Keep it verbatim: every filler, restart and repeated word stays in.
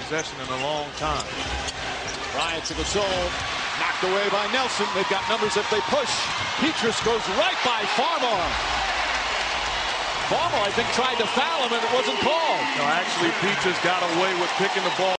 possession in a long time. Bryant to Gasol, knocked away by Nelson. They've got numbers if they push. Pietrus goes right by Farmar. Farmar, I think, tried to foul him, and it wasn't called. No, actually, Pietrus got away with picking the ball